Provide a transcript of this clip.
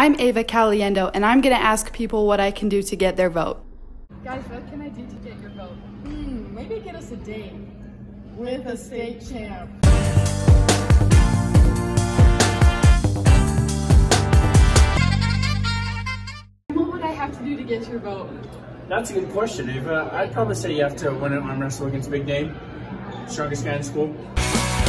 I'm Ava Caliendo, and I'm going to ask people what I can do to get their vote. Guys, what can I do to get your vote? Maybe get us a date with a state champ. What would I have to do to get your vote? That's a good question, Ava. I'd probably say you have to win an arm wrestle against a big name. Strongest guy in school.